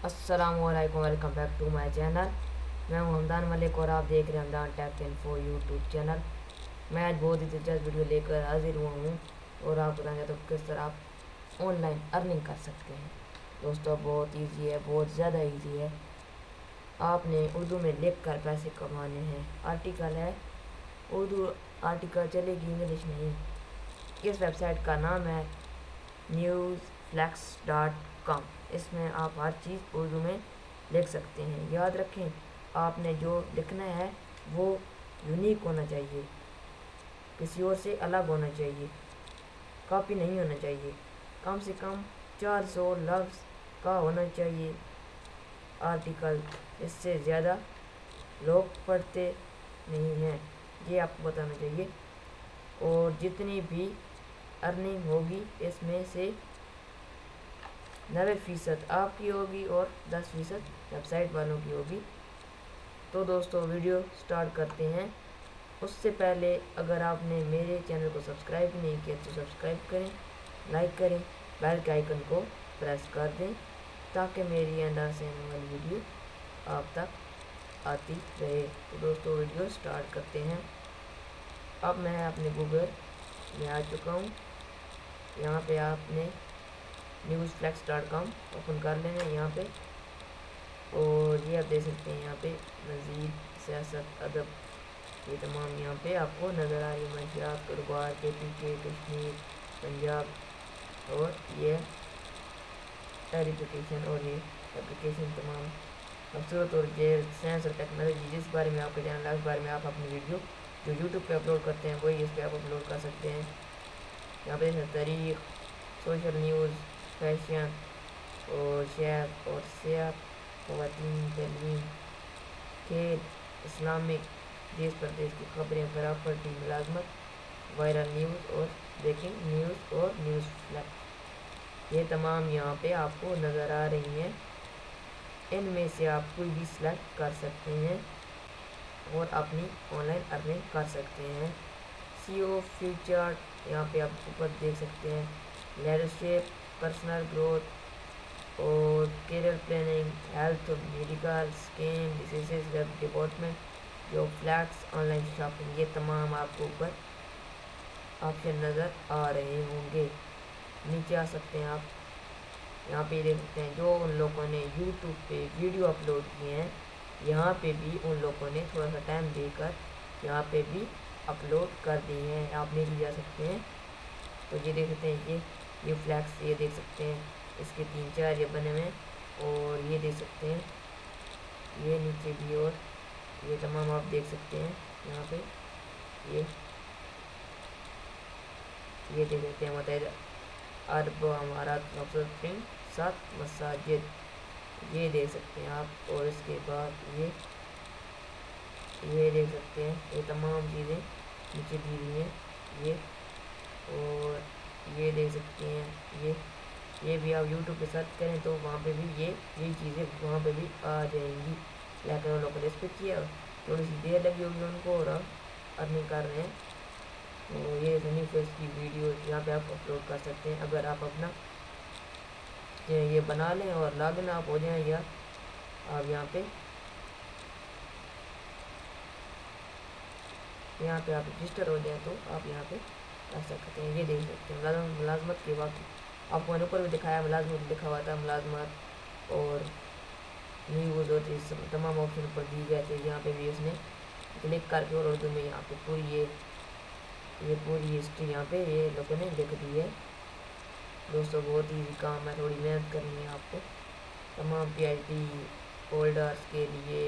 अस्सलामुअलैकुम, welcome back to my channel. मैं हूं हमदान मलिक और आप देख रहे हैं Hamdan tech info YouTube channel. मैं आज बहुत ही दिलचस्प वीडियो लेकर हाजिर हुआ हूं और आप बताना चाहता हूँ किस तरह आप ऑनलाइन अर्निंग कर सकते हैं। दोस्तों बहुत ईजी है, बहुत ज़्यादा ईजी है। आपने उर्दू में लिख कर पैसे कमाने हैं। आर्टिकल है उर्दू, आर्टिकल चलेगी, इंग्लिश नहीं। इस वेबसाइट का नाम है newsflex.com। इसमें आप हर चीज़ उर्दू में लिख सकते हैं। याद रखें, आपने जो लिखना है वो यूनिक होना चाहिए, किसी और से अलग होना चाहिए, कॉपी नहीं होना चाहिए। कम से कम 400 लफ्ज़ का होना चाहिए आर्टिकल। इससे ज़्यादा लोग पढ़ते नहीं हैं, ये आपको बताना चाहिए। और जितनी भी अर्निंग होगी इसमें से 90% आपकी होगी और 10% वेबसाइट वालों की होगी। तो दोस्तों वीडियो स्टार्ट करते हैं। उससे पहले अगर आपने मेरे चैनल को सब्सक्राइब नहीं किया तो सब्सक्राइब करें, लाइक करें, बेल के आइकन को प्रेस कर दें ताकि मेरी अंदर से आने वाली वीडियो आप तक आती रहे। तो दोस्तों वीडियो स्टार्ट करते हैं। अब मैं अपने गूगल में आ चुका हूँ। यहाँ पे आपने newsflex.com ओपन कर लेना है यहाँ पे। और ये आप देख सकते हैं यहाँ पे मज़ीद, सियासत, अदब, ये तमाम यहाँ पे आपको नज़र आ रही है। मंशियात, कारोबार, KPK, कश्मीर, पंजाब और ये एजुकेशन और ये एप्लीकेशन तमाम खूबसूरत और जेल, साइंस और टेक्नोलॉजी, जिस बारे में आपका चैनल है उस बारे में आप अपनी वीडियो जो यूट्यूब पे अपलोड करते हैं वही इस पर आप अपलोड कर सकते हैं। यहाँ पे तारीख, सोशल न्यूज़, फैशन और शेयर और सेहत, ख़वातीन, तलीम, खेल, इस्लामिक, देश प्रदेश की खबरें, प्रॉपर्टी, मुलाजमत, वायरल न्यूज़ और ब्रेकिंग न्यूज़ और न्यूज़ फ्लैश, ये तमाम यहाँ पे आपको नज़र आ रही हैं। इनमें से आप कोई भी सिलेक्ट कर सकते हैं और अपनी ऑनलाइन अर्निंग कर सकते हैं। SEO फीचर यहाँ पे आप ऊपर देख सकते हैं। लीडरशिप, पर्सनल ग्रोथ और career planning, health, medical, scheme, diseases, web development, job flex, online shopping, ये तमाम आपको ऊपर ऑप्शन नज़र आ रहे होंगे। नीचे आ सकते हैं आप, यहाँ पे देख सकते हैं जो उन लोगों ने यूट्यूब पे वीडियो अपलोड किए हैं, यहाँ पे भी उन लोगों ने थोड़ा सा टाइम देकर यहाँ पे भी अपलोड कर दिए हैं। आप नीचे जा सकते हैं तो ये देख सकते हैं, ये फ्लैक्स, ये देख सकते हैं, इसके 3-4 ये बने हुए हैं। और ये देख सकते हैं, ये नीचे भी, और ये तमाम आप देख सकते हैं यहाँ पे। ये देख सकते हैं, मुत्तहिदा अरब अमारात में 7 मसाजिद, ये देख सकते हैं आप। और इसके बाद ये देख सकते हैं, ये तमाम चीज़ें नीचे दी हुई हैं ये। और ये देख सकते हैं, ये भी आप यूट्यूब पे सर्च करें तो वहाँ पे भी ये चीज़ें वहाँ पे भी आ जाएंगी। लेकिन उन लोगों ने इस पर किया, थोड़ी सी देर लगी होगी उनको और अर्निंग कर रहे हैं। तो ये सनी फेस की वीडियो यहाँ पे आप अपलोड कर सकते हैं। अगर आप अपना ये बना लें और लॉगिन आप हो जाएं, या आप यहाँ पे आप रजिस्टर हो जाए तो आप यहाँ पे कर सकते हैं। ये देख सकते हैं मुलाजमत के वक्त आपको मैंने ऊपर भी दिखाया, मुलाजमत लिखा हुआ था, मुलाजमत और न्यूज़ और इस तमाम ऑप्शन ऊपर दी गए थे। यहाँ पे भी उसने क्लिक करके और उर्दू में यहाँ पे पूरी हिस्ट्री यहाँ पे ये लोगों ने लिख दी है। दोस्तों बहुत ही काम है, थोड़ी मेहनत करनी है आपको। तमाम PhD होल्डर्स के लिए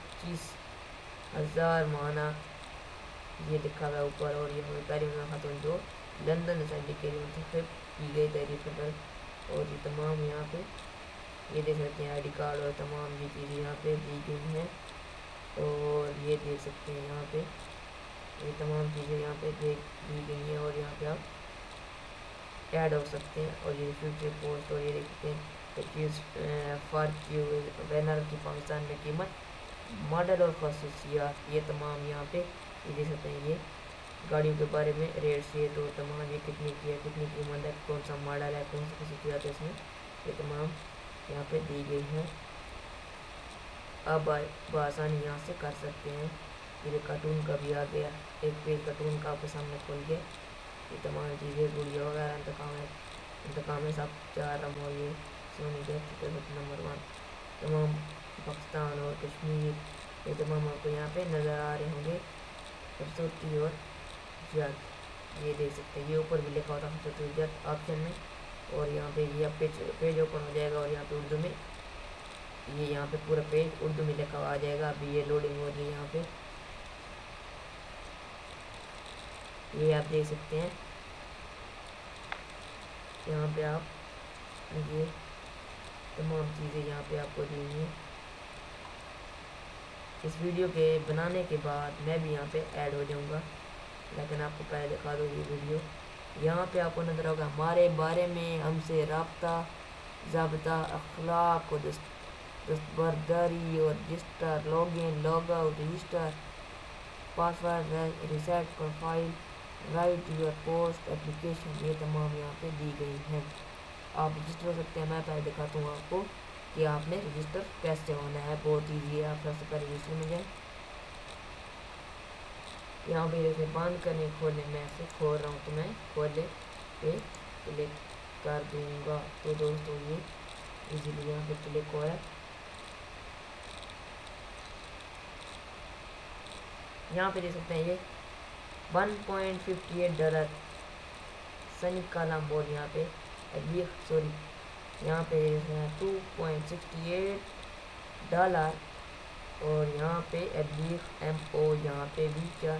25,000 माना ये लिखा हुआ है ऊपर। और ये तारीफ खातून जो लंदन असेंबली के लिए मुंतखब की गई तारीफ पर। और ये तमाम यहाँ पे ये देख सकते हैं ID कार्ड और तमाम ये चीज़ें यहाँ पे दी गई हैं। और ये देख सकते हैं यहाँ पे ये तमाम चीज़ें यहाँ पे दी गई हैं और यहाँ पे आप ऐड हो सकते हैं। और ये फ्यूचर पोस्ट, और ये देख सकते हैं फॉर क्यू बैनर की पाकिस्तान में कीमत, मॉडल और खसूसियात, ये तमाम यहाँ पे ये देख सकते हैं। ये गाड़ियों के बारे में रेट से तो तमाम ये कितनी की है, कितनी कीमत है, कौन सा मॉडल है, कौन सी खसूसियात है इसमें, ये तमाम यहाँ पे दी गई हैं। अब आसानी यहाँ से कर सकते हैं। ये कार्टून का भी आ गया, एक पेज कार्टून का आपके सामने खुल गया। ये तमाम चीज़ें गुड़िया वगैरह इंतकाम है सब 4 और ये सोनी नंबर 1 तमाम पाकिस्तान और कश्मीर, ये तमाम आपको यहाँ पे नज़र आ रहे होंगे। खूबसूरती और जद ये देख सकते हैं, ये ऊपर भी लिखा होता है खूबसूरती जद ऑप्शन में। और यहाँ पे ये पेज ओपन हो जाएगा और यहाँ पे उर्दू में ये यहाँ पे पूरा पेज उर्दू में लिखा हुआ आ जाएगा। अभी ये लोडिंग हो रही है यहाँ पे, ये आप देख सकते हैं। यहाँ पे आप ये तमाम चीज़ें यहाँ पे आपको दी हुई हैं। इस वीडियो के बनाने के बाद मैं भी यहाँ पे ऐड हो जाऊँगा, लेकिन आपको पहले दिखा दो ये वीडियो। यहाँ पे आपको नजर होगा हमारे बारे में, हमसे रब्ता, ज़ाब्ता, अखलाक और दस्तबरदारी और register, login, log out, register, password, reset profile, write your post application, ये तमाम यहाँ पे दी गई हैं। आप रजिस्टर हो सकते हैं। मैं पहले दिखाता हूँ आपको कि आपने रजिस्टर कैसे होना है। बहुत ईजी है। आप सबसे पहले रजिस्टर में जाएँ। यहाँ पे जैसे बंद करने खोलने में ऐसे खोल रहा हूँ तो मैं खोले पे क्लिक कर दूँगा। तो दोस्तों ये इजीली यहाँ पे क्लिक हो रहा है। यहाँ पे देख सकते हैं ये $1.58 सनी काला बोर्ड यहाँ पे अभी सॉरी यहाँ पे $2.68 और यहाँ पे MO यहाँ पे भी क्या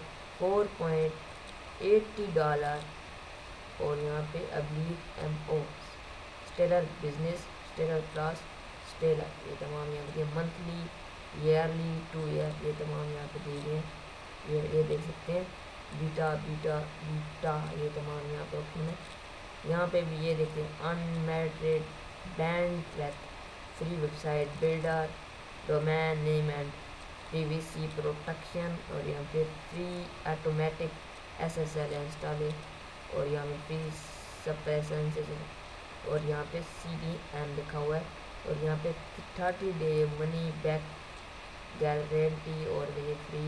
$4.80 और यहाँ पे MO stellar business, stellar plus, stellar, ये तमाम यहाँ पे मंथली, ईयरली, 2 ईयर, ये तमाम यहाँ पे दिए गए हैं। ये देख सकते हैं बीटा, ये तमाम यहाँ पे ऑप्शन है। यहाँ पे भी ये देखते हैं unmetered band free website builder, domain name and PVC protection, और यहाँ पे फ्री ऑटोमेटिक SSL इंस्टॉल, और यहाँ पे फ्री सप्रेशन, और यहाँ पे CDN लिखा हुआ है, और यहाँ पे 30 डे मनी बैक गारंटी, और ये फ्री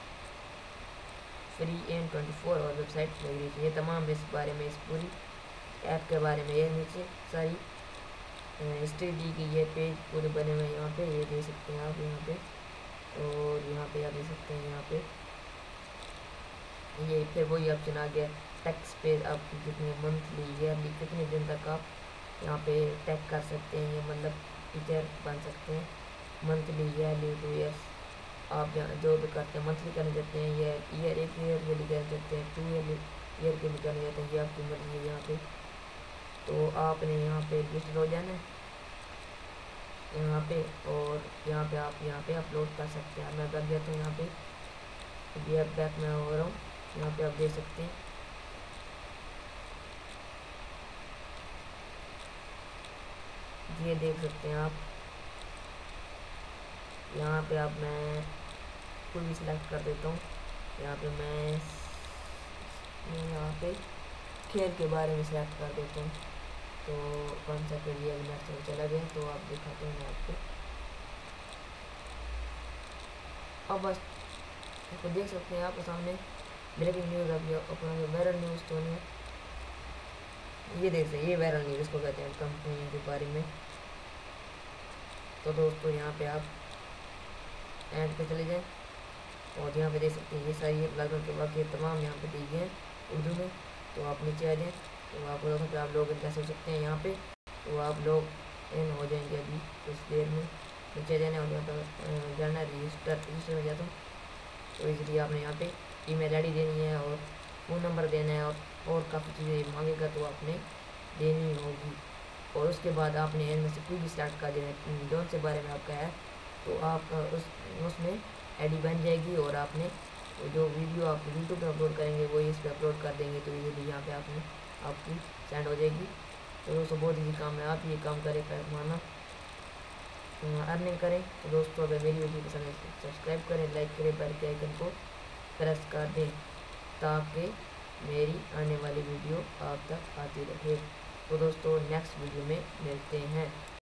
N24 और वेबसाइट माइग्रेशन, ये तमाम इस बारे में, इस पूरी ऐप के बारे में। ये नीचे सारी हिस्ट्री दी गई है, पेज पूरे बने हुए हैं यहाँ पे, ये देख सकते हैं आप यहाँ पे। और यहाँ पे आप देख सकते हैं यहाँ पे ये फिर वही ऑप्शन आ गया टैक्स पे, आप कितने मंथली ईयरली कितने दिन तक आप यहाँ पे टैग कर सकते हैं, ये मतलब टीचर बन सकते हैं। मंथली, ईयरली, 2 ईयर्स आप जो भी करते हैं, मंथली करने देते हैं, ईयर एक ईयर के लिए कर देते हैं, 2 ईयर के लिए करने देते हैं, ये आपकी मर्जी है यहाँ पे। तो आपने यहाँ पे रजिस्टर हो जाना है यहाँ पे, और यहाँ पे आप यहाँ पे अपलोड कर सकते हैं। मैं कर दिया तो यहाँ पे ये बैक में हो रहा हूँ, यहाँ पे आप देख सकते हैं ये देख सकते हैं आप यहाँ पे। अब मैं कोई भी सिलेक्ट कर देता हूँ। यहाँ पे मैं यहाँ पे खेल के बारे में सिलेक्ट कर देता हूँ। तो कौन सा करिए मैच में चला गया, तो आप दिखाते हैं आपको। अब बस आपको देख सकते हैं आपके सामने ब्रेकिंग न्यूज़, अभी अपना वायरल न्यूज़ तो नहीं है, ये देख सकते हैं, ये वायरल न्यूज़ इसको कहते हैं कंपनी के बारे में। तो दोस्तों यहाँ पे आप एंड पे चले जाएं और यहाँ पे देख सकते हैं ये सारी लगभग के वाक़ तमाम यहाँ पे दी गए हैं उर्दू में। तो आप नीचे आ जाएँ तो आप लोग इन कैसे हो सकते हैं यहाँ पे, तो आप लोग इन हो जाएंगे अभी कुछ देर में। नीचे जाने और यहाँ पर जाना रजिस्टर हो जाता हूँ। तो इसलिए आपने यहाँ पे ईमेल आईडी देनी है और फ़ोन नंबर देना है, और काफ़ी चीज़ें मांगेगा तो आपने देनी होगी। और उसके बाद आपने इनमें से कोई भी स्टार्ट कर देना है जौन से बारे में आपका है, तो आप उसमें आईडी बन जाएगी, और आपने जो वीडियो आप यूट्यूब पे अपलोड करेंगे वो इस पे अपलोड कर देंगे, तो ये यहाँ पे आपकी सेंड हो जाएगी। तो दोस्तों बहुत ईजी काम है, आप ये काम करें, पैसा माना अर्निंग करें। तो दोस्तों अगर मेरी वीडियो पसंद है सब्सक्राइब करें, लाइक करें, बेल के आइकन को प्रेस कर दें ताकि मेरी आने वाली वीडियो आप तक आती रहे। तो दोस्तों नेक्स्ट वीडियो में मिलते हैं।